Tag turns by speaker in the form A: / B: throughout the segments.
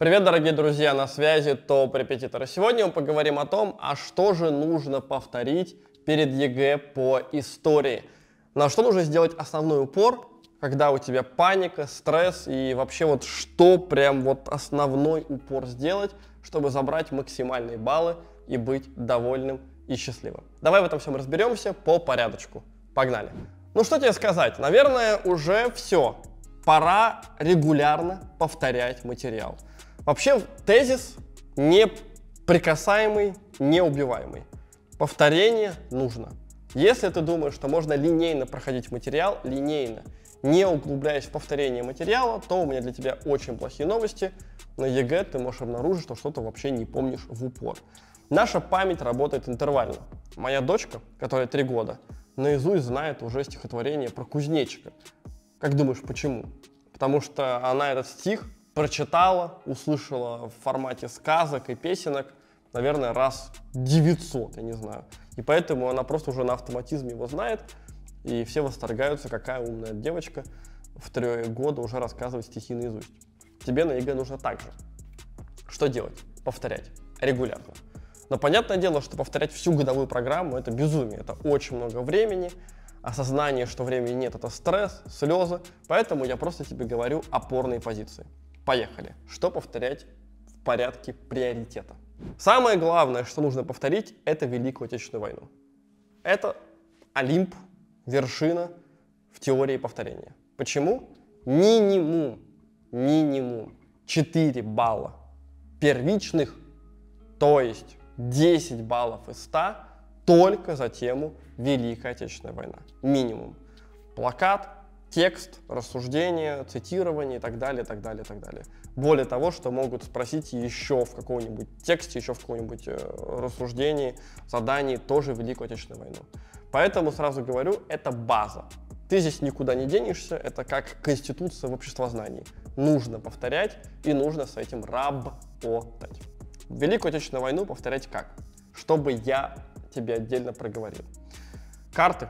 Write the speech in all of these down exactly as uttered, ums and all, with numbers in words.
A: Привет, дорогие друзья, на связи топ-репетитор. Сегодня мы поговорим о том, а что же нужно повторить перед ЕГЭ по истории. На что нужно сделать основной упор, когда у тебя паника, стресс и вообще вот что прям вот основной упор сделать, чтобы забрать максимальные баллы и быть довольным и счастливым. Давай в этом всем разберемся по порядочку. Погнали. Ну что тебе сказать, наверное, уже все. Пора регулярно повторять материал. Вообще тезис неприкасаемый, неубиваемый. Повторение нужно. Если ты думаешь, что можно линейно проходить материал, линейно, не углубляясь в повторение материала, то у меня для тебя очень плохие новости. На ЕГЭ ты можешь обнаружить, что что-то вообще не помнишь в упор. Наша память работает интервально. Моя дочка, которая три года, наизусть знает уже стихотворение про кузнечика. Как думаешь, почему? Потому что она этот стих прочитала, услышала в формате сказок и песенок, наверное, раз девятьсот, я не знаю. И поэтому она просто уже на автоматизме его знает, и все восторгаются, какая умная девочка в три года уже рассказывает стихи наизусть. Тебе на ЕГЭ нужно так же. Что делать? Повторять регулярно. Но понятное дело, что повторять всю годовую программу — это безумие, это очень много времени. Осознание, что времени нет, это стресс, слезы. Поэтому я просто тебе говорю опорные позиции. Поехали. Что повторять в порядке приоритета? Самое главное, что нужно повторить, это Великую Отечественную войну. Это Олимп, вершина в теории повторения. Почему? Минимум, минимум четыре балла первичных, то есть десять баллов из ста только за тему Великая Отечественная война. Минимум. Плакат, текст, рассуждение, цитирование и так далее, и так далее, и так далее. Более того, что могут спросить еще в каком-нибудь тексте, еще в каком-нибудь э, рассуждении, задании тоже Великую Отечественную войну. Поэтому сразу говорю, это база. Ты здесь никуда не денешься, это как конституция в обществознании. Нужно повторять и нужно с этим работать. Великую Отечественную войну повторять как? Чтобы я тебе отдельно проговорил. Карты.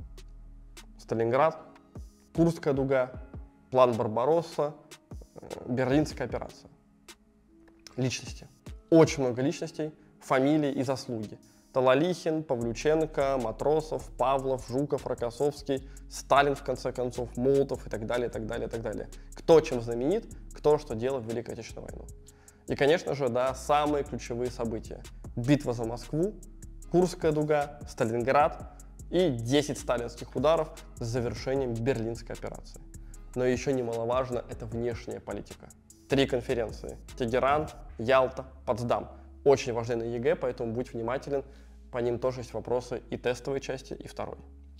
A: Сталинград, Курская дуга, план Барбаросса, Берлинская операция. Личности. Очень много личностей, фамилий и заслуги. Талалихин, Павлюченко, Матросов, Павлов, Жуков, Рокоссовский, Сталин, в конце концов, Молотов и так далее, и так далее, и так далее. Кто чем знаменит, кто что делал в Великую Отечественную войну. И, конечно же, да, самые ключевые события. Битва за Москву, Курская дуга, Сталинград и десять сталинских ударов с завершением Берлинской операции. Но еще немаловажно — это внешняя политика. Три конференции – Тегеран, Ялта, Потсдам. Очень важны на ЕГЭ, поэтому будь внимателен. По ним тоже есть вопросы и тестовой части, и второй.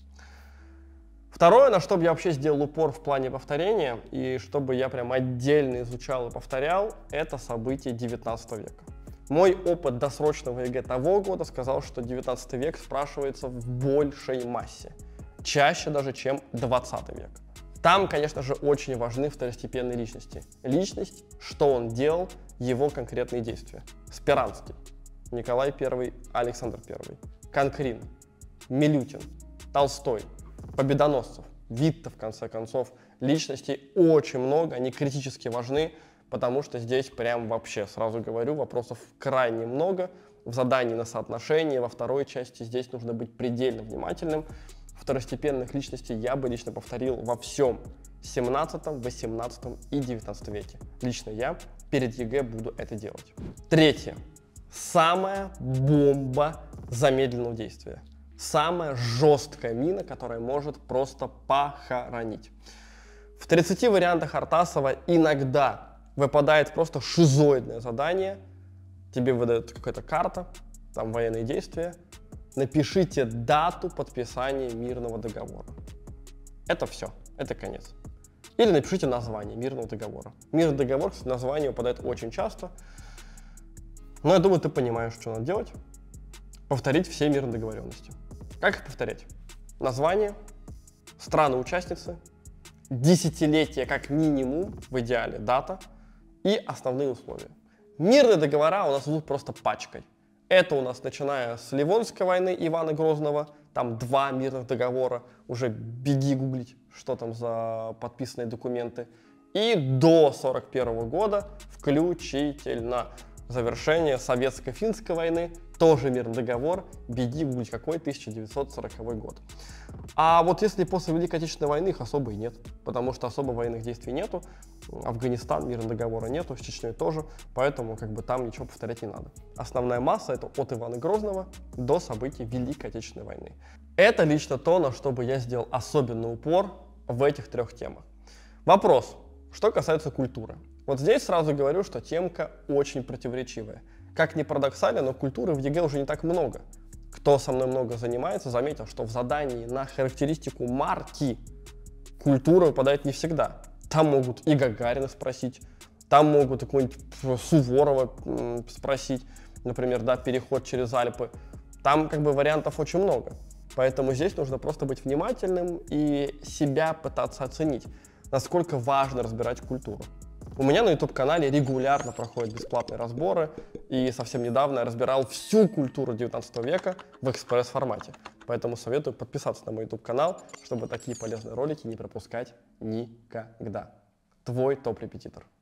A: Второе, на что бы я вообще сделал упор в плане повторения, и чтобы я прям отдельно изучал и повторял, это события девятнадцатого века. Мой опыт досрочного ЕГЭ того года сказал, что девятнадцатый век спрашивается в большей массе. Чаще даже, чем двадцатый век. Там, конечно же, очень важны второстепенные личности. Личность, что он делал, его конкретные действия. Спиранский, Николай Первый, Александр Первый, Конкрин, Милютин, Толстой, Победоносцев, Витте, в конце концов. Личностей очень много, они критически важны, потому что здесь прям вообще, сразу говорю, вопросов крайне много. В задании на соотношение, во второй части здесь нужно быть предельно внимательным. Второстепенных личностей я бы лично повторил во всем семнадцатом, восемнадцатом и девятнадцатом веке. Лично я перед ЕГЭ буду это делать. Третье. Самая бомба замедленного действия. Самая жесткая мина, которая может просто похоронить. В тридцати вариантах Артасова иногда выпадает просто шизоидное задание. Тебе выдают какая-то карта, там военные действия. Напишите дату подписания мирного договора. Это все, это конец. Или напишите название мирного договора. Мирный договор, кстати, название выпадает очень часто. Но я думаю, ты понимаешь, что надо делать. Повторить все мирные договоренности. Как их повторять? Название, страны-участницы, десятилетие как минимум, в идеале дата и основные условия. Мирные договора у нас идут просто пачкой. Это у нас начиная с Ливонской войны Ивана Грозного, там два мирных договора, уже беги гуглить, что там за подписанные документы. и до сорок первого года включительно. Завершение советско-финской войны, тоже мирный договор, беги гуглить какой, тысяча девятьсот сороковой год. А вот если после Великой Отечественной войны их особо и нет, потому что особо военных действий нету, Афганистан, мирного договора нету, с Чечней тоже, поэтому как бы там ничего повторять не надо. Основная масса — это от Ивана Грозного до событий Великой Отечественной войны. Это лично то, на что бы я сделал особенный упор в этих трех темах. Вопрос, что касается культуры. Вот здесь сразу говорю, что темка очень противоречивая. Как ни парадоксально, но культуры в ЕГЭ уже не так много. Кто со мной много занимается, заметил, что в задании на характеристику марки культура выпадает не всегда. Там могут и Гагарина спросить, там могут и какого-нибудь Суворова спросить, например, да, переход через Альпы. Там как бы вариантов очень много. Поэтому здесь нужно просто быть внимательным и себя пытаться оценить, насколько важно разбирать культуру. У меня на YouTube-канале регулярно проходят бесплатные разборы, и совсем недавно я разбирал всю культуру девятнадцатого века в экспресс-формате. Поэтому советую подписаться на мой YouTube-канал, чтобы такие полезные ролики не пропускать никогда. Твой топ-репетитор.